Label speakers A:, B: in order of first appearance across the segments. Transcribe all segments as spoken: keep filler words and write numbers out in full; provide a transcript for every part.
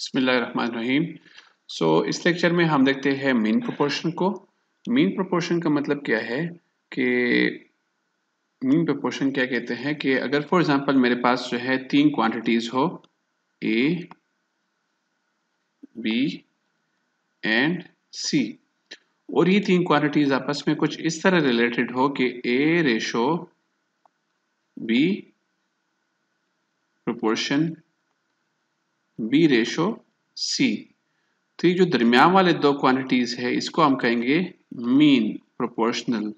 A: बिस्मिल्लाहिर्रहमानिर्रहीम। सो इस लेक्चर में हम देखते हैं मीन प्रोपोर्शन को। मीन प्रोपोर्शन का मतलब क्या है कि मीन प्रोपोर्शन क्या कहते हैं कि अगर फॉर एग्जांपल मेरे पास जो है तीन क्वांटिटीज हो ए, बी एंड सी, और ये तीन क्वांटिटीज आपस में कुछ इस तरह रिलेटेड हो कि A ratio B proportion B ratio C, तो ये जो दरमियान वाले दो क्वांटिटीज है इसको हम कहेंगे मीन प्रोपोर्शनल।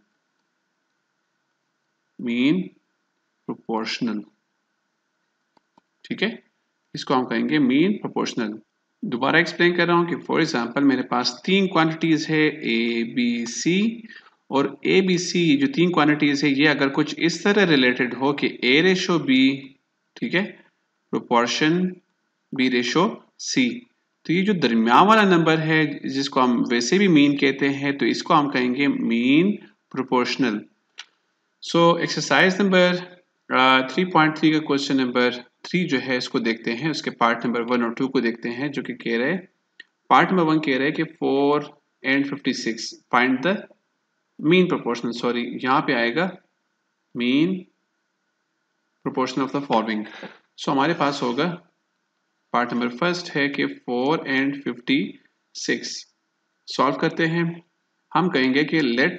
A: मीन प्रोपोर्शनल, ठीक है, इसको हम कहेंगे मीन प्रोपोर्शनल। दोबारा एक्सप्लेन कर रहा हूं कि फॉर एग्जांपल मेरे पास तीन क्वांटिटीज है ए बी सी, और ए बी सी जो तीन क्वांटिटीज है ये अगर कुछ इस तरह रिलेटेड हो कि ए रेशो बी, ठीक है, प्रोपोर्शन बी रेशो सी, तो ये जो दरमियान वाला नंबर है जिसको हम वैसे भी मीन कहते हैं तो इसको हम कहेंगे mean proportional. So exercise number three point three का क्वेश्चन नंबर थ्री जो है इसको देखते हैं, उसके पार्ट नंबर वन और टू को देखते हैं, जो कि कह रहे हैं पार्ट नंबर वन कह रहे हैं कि four and fifty six find the mean proportional, sorry यहाँ पे आएगा mean proportion of the following. So हमारे पास होगा पार्ट नंबर फर्स्ट है कि four and fifty six solve करते हैं। हम कहेंगे कि let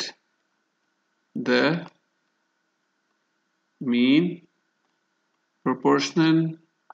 A: the mean proportional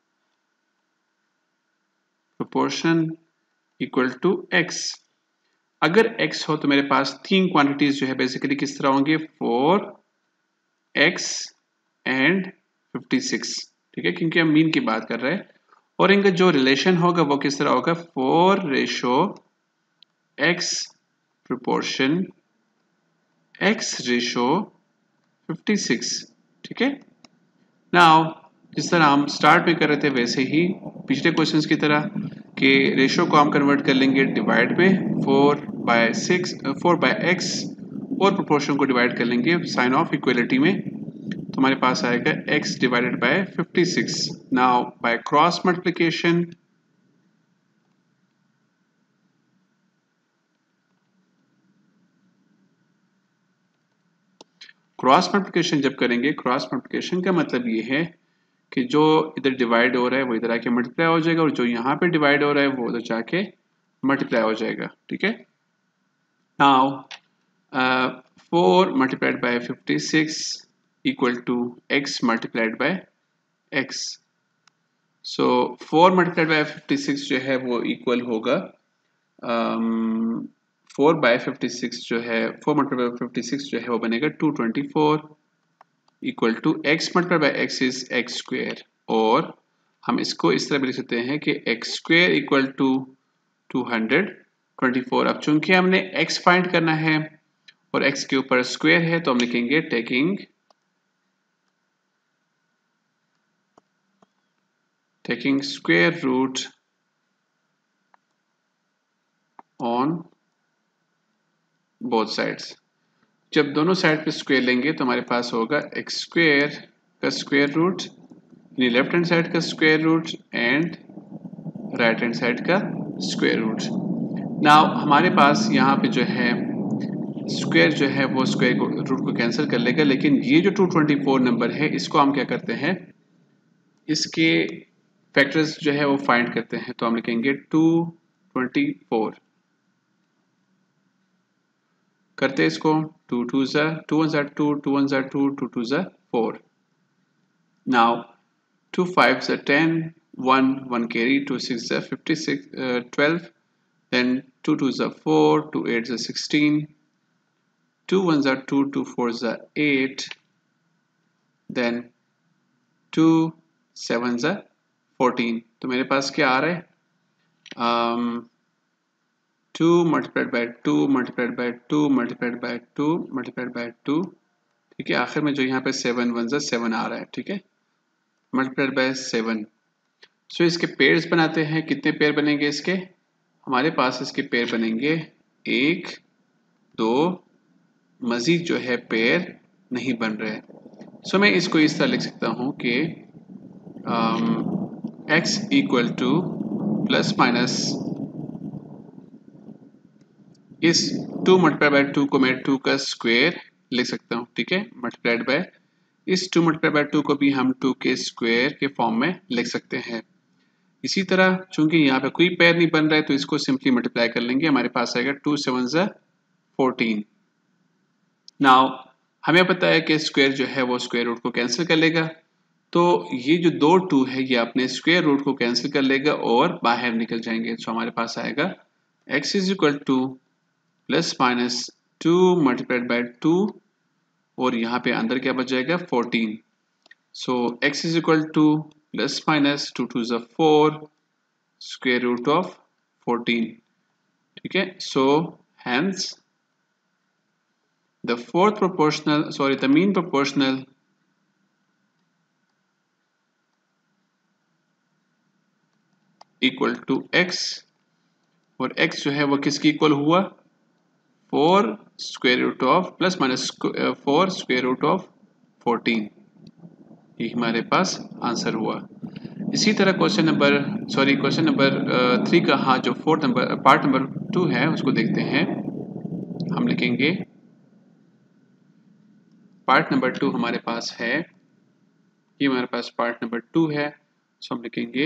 A: proportion equal to X. अगर x हो तो मेरे पास तीन क्वांटिटीज जो है बेसिकली किस तरह होंगे, four x and fifty six, ठीक है, क्योंकि हम मीन की बात कर रहे हैं, और इनका जो रिलेशन होगा वो किस तरह होगा, four ratio x proportion x ratio fifty six, ठीक है। नाउ जिस तरह हम स्टार्ट में कर रहे थे वैसे ही पिछले क्वेश्चंस की तरह कि रेशो को हम कन्वर्ट कर लेंगे डिवाइड में, four by six four by x, और प्रोपोर्शन को डिवाइड कर लेंगे साइन ऑफ इक्वलिटी में, तो हमारे पास आएगा x divided by fifty six. Now by cross multiplication cross multiplication जब करेंगे, क्रॉस मल्टीप्लिकेशन का मतलब ये है कि जो इधर डिवाइड हो रहा है वो इधर आके मल्टीप्लाई हो जाएगा, और जो यहाँ पे डिवाइड हो रहा है वो उधर जाके मल्टीप्लाई हो जाएगा, ठीक है। Now four multiplied by fifty six equal to x multiplied by x. So four multiplied by fifty six जो है वो इक्वल होगा फोर बाय फिफ्टी सिक्स जो है four multiplied by fifty six जो है वो बनेगा two twenty four equal to x multiplied by x is x square, और हम इसको इस तरह भी लिख सकते हैं कि x square equal to two hundred twenty four. अब चूंकि हमने x फाइंड करना है और x के ऊपर स्क्वायर है तो हम लिखेंगे taking taking square root on both sides. जब दोनों साइड पे स्क्वायर लेंगे तो हमारे पास होगा एक्स स्क्वायर का स्क्वायर रूट, यानी लेफ्ट हैंड साइड का square root and right hand side का स्क्वायर रूट। नाउ हमारे पास यहाँ पे जो है स्क्वायर जो है वो स्क्वायर को रूट को कैंसिल कर लेगा, लेकिन ये जो टू ट्वेंटी फोर नंबर है इसको हम क्या करते हैं, इसके फैक्टर्स जो है वो फाइंड करते हैं, तो हम लिखेंगे टू ट्वेंटी फोर, करते हैं इसको, टू टू ज़ा टू वन ज़ा टू, टू वन ज़ा टू, टू टू ज़ा फोर। नाउ टू फाइव ज़ा ten, one one carry, two six ज़ा fifty six twelve, then two two ज़ा फोर, टू एट ज़ा सिक्सटीन, टू वन ज़ा two, two four ज़ा eight, then two seven ज़ा fourteen. तो मेरे पास क्या आ रहा है, um, two multiplied by two multiplied by two multiplied by two multiplied by two, ठीक है, आखिर में जो यहाँ पे सेवन वन ज़ा सेवन आ रहा है, ठीक है, मल्टीप्लाइड बाय सेवन। सो इसके पेयर्स बनाते हैं, कितने पेयर बनेंगे इसके, हमारे पास इसके पेयर बनेंगे एक दो, मजीद जो है पेयर नहीं बन रहे। सो so, मैं इसको इस तरह लिख सकता हूँ कि x equal to plus minus इस टू मल्टीप्लाई बाय टू को मैं टू का स्क्वायर लिख सकता हूँ, ठीक है, मल्टीप्लाइड बाय इस टू मल्टीप्लाई बाय टू को भी हम टू के स्क्वायर के फॉर्म में लिख सकते हैं। इसी तरह चूंकि यहाँ पे कोई पेयर नहीं बन रहा है तो इसको सिंपली मल्टीप्लाई कर लेंगे, हमारे पास आएगा टू सेवन ज़ा फोर्टीन। नाउ हमें पता है कि स्क्वायर जो है वो स्क्वायर रूट को कैंसिल कर लेगा, तो ये जो दो टू है ये अपने स्क्वायर रूट को कैंसिल कर लेगा और बाहर निकल जाएंगे। तो हमारे पास आएगा x is equal to plus minus two multiplied by two और यहाँ पे अंदर क्या बच जाएगा fourteen. So x is equal to plus minus two two ज़ा four square root of fourteen, ठीक है। So hence the fourth proportional sorry the mean proportional equal to x और x जो है वो किसकी इक्वल हुआ four square root of plus minus four square root of fourteen, ये हमारे पास आंसर हुआ। इसी तरह question number sorry question number three का हाँ जो fourth number part number two है उसको देखते हैं। हम लिखेंगे पार्ट नंबर टू हमारे पास है, ये हमारे पास पार्ट नंबर टू है। सो हम लिखेंगे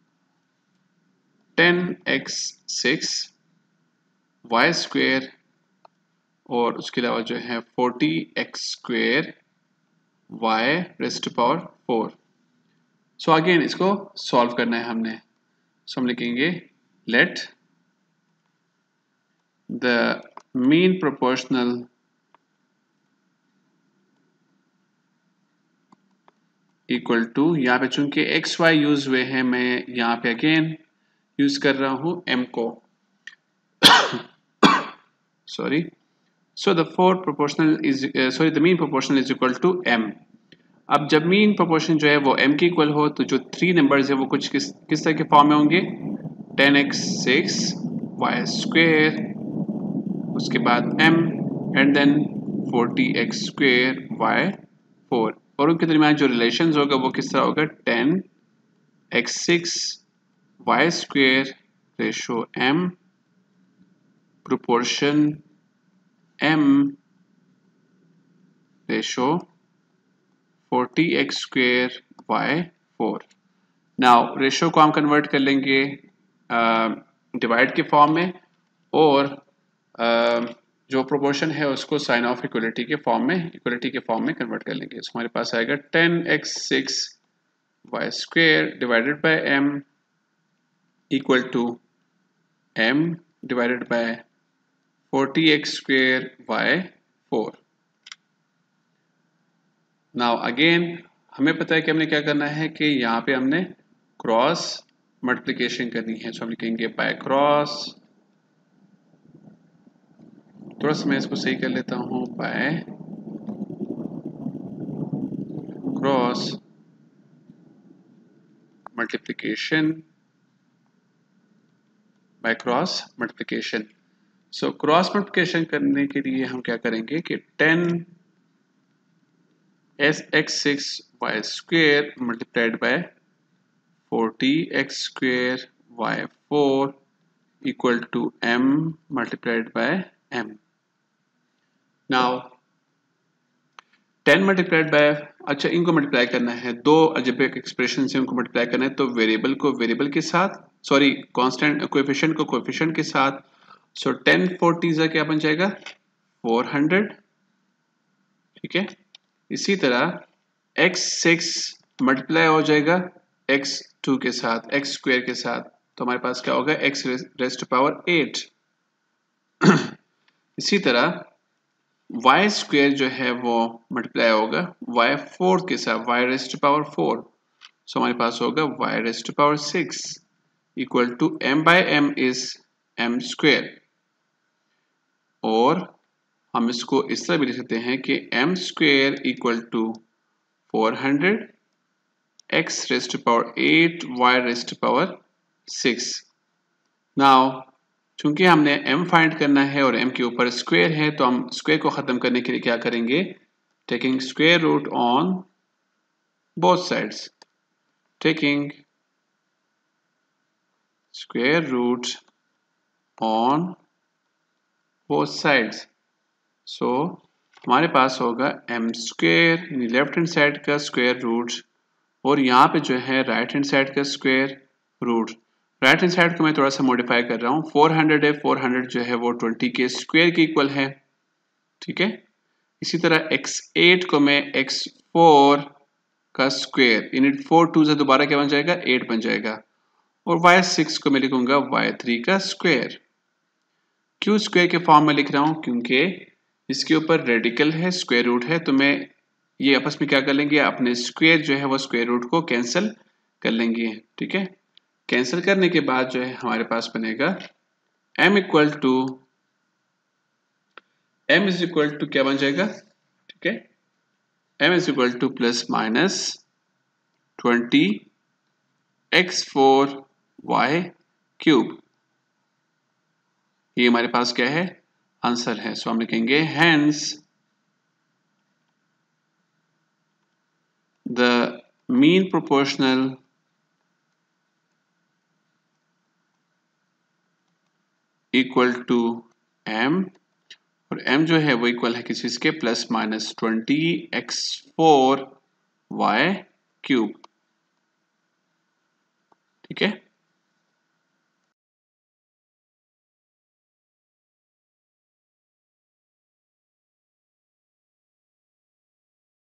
A: ten x six y square और उसके अलावा जो है forty x square y raise to power four. So again इसको सॉल्व करना है हमने। सो हम लिखेंगे let the mean proportional equal to, यहाँ पे चूंकि एक्स वाई यूज हुए हैं मैं यहाँ पे अगेन यूज कर रहा हूँ m को sorry so the fourth proportional is sorry the mean proportional is equal to m। अब जब मीन प्रोपोर्शन जो है वो m के इक्वल हो तो जो थ्री नंबर्स है वो कुछ किस किस तरह के फॉर्म में होंगे, ten x six y square उसके बाद m and then forty x square y four, और उनके दरमियान जो रिलेशन होगा वो किस तरह होगा ten x six y square ratio m proportion m ratio forty x square y four. Now ratio को हम कन्वर्ट कर लेंगे डिवाइड uh, के फॉर्म में और uh, जो प्रोपोर्शन है उसको साइन ऑफ इक्वलिटी के फॉर्म में इक्वलिटी के फॉर्म में कन्वर्ट कर लेंगे। so, हमारे पास आएगा ten x six y square divided by m equal to m divided by forty x square y four. Now again हमें पता है कि हमने क्या करना है कि यहाँ पे हमने क्रॉस मल्टीप्लिकेशन करनी है। सो हम लिखेंगे बाय क्रॉस, थोड़ा सा मैं इसको सही कर लेता हूँ, by cross multiplication by cross multiplication. So cross multiplication करने के लिए हम क्या करेंगे कि ten s x six y square multiplied by forty x square y four equal to m multiplied by m। Now ten multiplied by, अच्छा इनको multiply करना है, दो अलजेब्रिक एक्सप्रेशन से उनको मल्टीप्लाई करना है, तो वेरिएबल को वेरिएबल के साथ सॉरी कांस्टेंट कोएफिशिएंट को कोएफिशिएंट के साथ। सो टेन फोर्टी ज़ा क्या बन जाएगा फोर हंड्रेड, ठीक है। इसी तरह एक्स सिक्स मल्टीप्लाई हो जाएगा एक्स टू के साथ एक्स स्क्वायर के साथ, तो हमारे पास क्या होगा x raise to power eight. इसी तरह वाई स्क्वायर जो है वो मल्टीप्लाई होगा वाई फोर के साथ y raise to power four, so हमारे पास होगा y raise to power six equal to m by m is m square, और हम इसको इस तरह भी लिख सकते हैं कि m square equal to four hundred x raise to power eight y raise to power six. Now चूंकि हमने m फाइंड करना है और m के ऊपर स्क्वायर है तो हम स्क्वायर को ख़त्म करने के लिए क्या करेंगे, taking square root on both sides, taking square root on both sides. So हमारे पास होगा एम स्क्वायर यानी लेफ्ट हैंड साइड का स्क्वायर रूट और यहाँ पे जो है राइट हैंड साइड का square root. Right hand side को मैं थोड़ा सा मॉडिफाई कर रहा हूँ। फोर हंड्रेड है, फोर हंड्रेड जो है वो ट्वेंटी के स्क्वायर के इक्वल है, ठीक है। इसी तरह एक्स एट को मैं एक्स फोर का स्क्वायर यानी फोर टू से दोबारा क्या बन जाएगा, एट बन जाएगा। और वाई सिक्स को मैं लिखूंगा वाई थ्री का स्क्वायर। क्यों स्क्वायर के फॉर्म में लिख रहा हूँ, क्योंकि इसके ऊपर रेडिकल है, स्क्वायर रूट है, तो मैं ये आपस में क्या कर लेंगे, अपने स्क्वायर जो है वो स्क्वायर रूट को कैंसिल कर लेंगे, ठीक है। कैंसिल करने के बाद जो है हमारे पास बनेगा m equal to m is equal to क्या बन जाएगा, ठीक है, m is equal to plus minus twenty x four y cube. ये हमारे पास क्या है, आंसर है। सो हम लिखेंगे hence the mean proportional equal to m, और m जो है वो इक्वल है किस चीज के, plus minus twenty x four y cube, ठीक है।